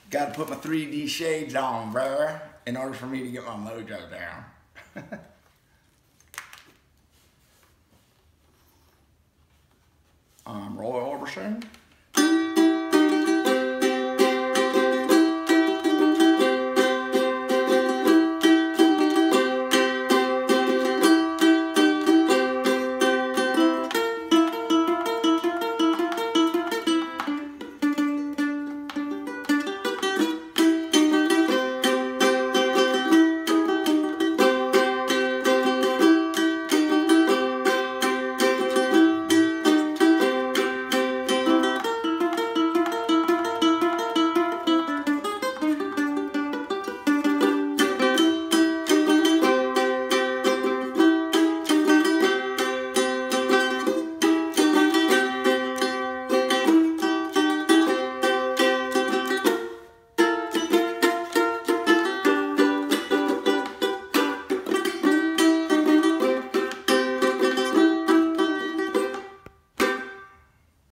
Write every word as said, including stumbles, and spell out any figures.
Got to put my three D shades on, bruh, in order for me to get my mojo down. I'm Roy Orbison.